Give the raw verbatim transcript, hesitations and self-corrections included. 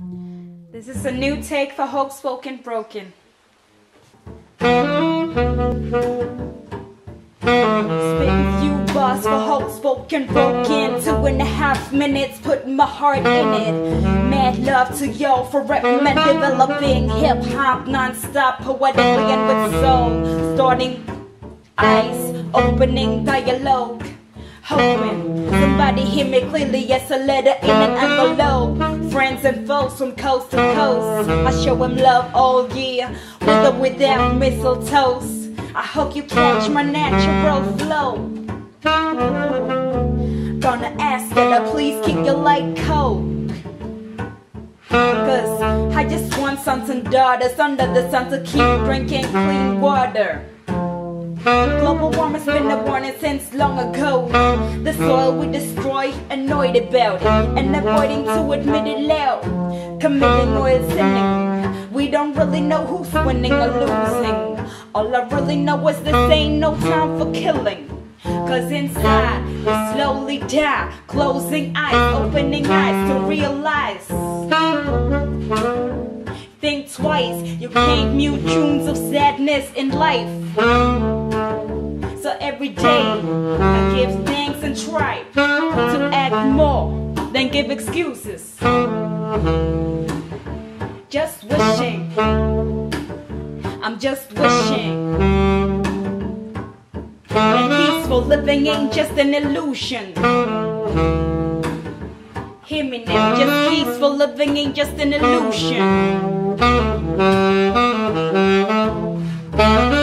This is a new take for Hope Spoken Broken. Spitting few bars for Hope Spoken Broken. Two and a half minutes, putting my heart in it. Mad love to y'all for rapping and developing hip-hop non-stop, poetically and with soul. Starting eyes, opening dialogue. Hoping somebody hear me clearly as a letter in an envelope. Friends and foes from coast to coast, I show them love all year, with or without mistletoes. I hope you catch my natural flow. Gonna ask you to please keep your light cold, cause I just want sons and daughters under the sun to keep drinking clean water. Global warming's been a warning since long ago. The soil we destroy, annoyed about it, and avoiding to admit it loud. Committing oil sinning, we don't really know who's winning or losing. All I really know is this ain't no time for killing, cause inside we slowly die. Closing eyes, opening eyes to realize. Think twice, you can't mute tunes of sadness in life. So every day I give thanks and try to act more than give excuses. Just wishing, I'm just wishing that peaceful living ain't just an illusion. Hear me now, just peaceful living ain't just an illusion.